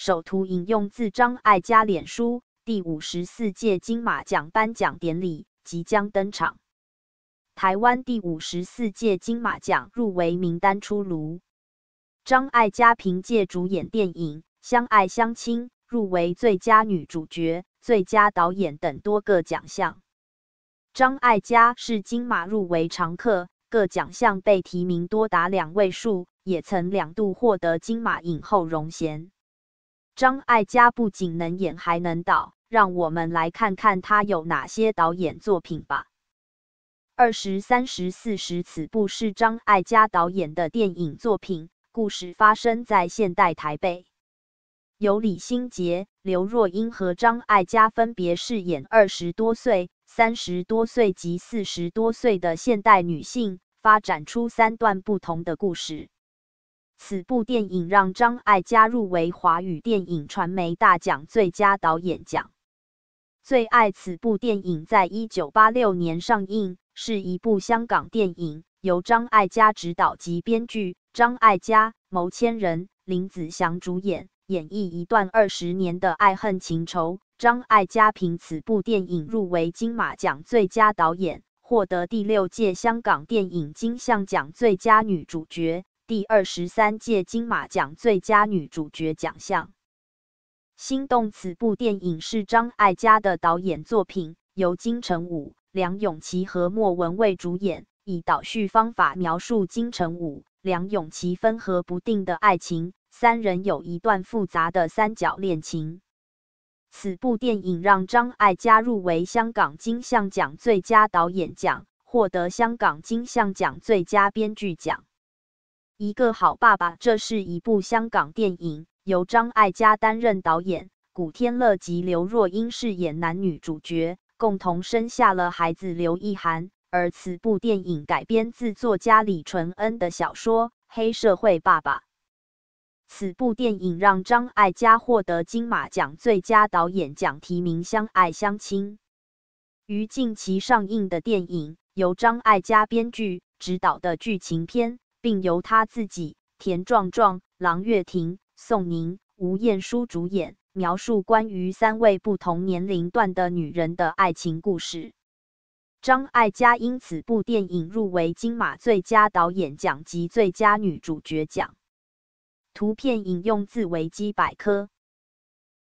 首图引用自张艾嘉脸书。第54届金马奖颁奖典礼即将登场。台湾第54届金马奖入围名单出炉，张艾嘉凭借主演电影《相爱相亲》入围最佳女主角、最佳导演等多个奖项。张艾嘉是金马入围常客，各奖项被提名多达2位数，也曾2度获得金马影后荣衔。张艾嘉不仅能演还能导，让我们来看看她有哪些导演作品吧。20、30、40此部是张艾嘉导演的电影作品，故事发生在现代台北。由李心洁、刘若英和张艾嘉分别饰演20多岁、30多岁及40多岁的现代女性，发展出3段不同的故事。此部电影让张艾嘉入围华语电影传媒大奖最佳导演奖。最爱此部电影在1986年上映，是一部香港电影，由张艾嘉执导及编剧，张艾嘉、牟千仁、林子祥主演，演绎一段20年的爱恨情仇。张艾嘉凭此部电影入围金马奖最佳导演，获得第6届香港电影金像奖最佳女主角、第23届金马奖最佳女主角奖项。心动此部电影是张艾嘉的导演作品，由金城武、梁咏琪和莫文蔚主演，以倒叙方法描述金城武、梁咏琪分合不定的爱情，3人有一段复杂的3角恋情。此部电影让张艾嘉入围香港金像奖最佳导演奖，获得香港金像奖最佳编剧奖。一个好爸爸，这是一部香港电影，由张艾嘉担任导演，古天乐及刘若英饰演男女主角，共同生下了孩子刘奕涵。而此部电影改编自作家李淳恩的小说《黑社会爸爸》。此部电影让张艾嘉获得金马奖最佳导演奖提名《相爱相亲》。于近期上映的电影，由张艾嘉编剧、执导的剧情片，并由他自己、田壮壮、郎月婷、宋宁、吴彦姝主演，描述关于3位不同年龄段的女人的爱情故事。张艾嘉因此部电影入围金马最佳导演奖及最佳女主角奖。图片引用自维基百科。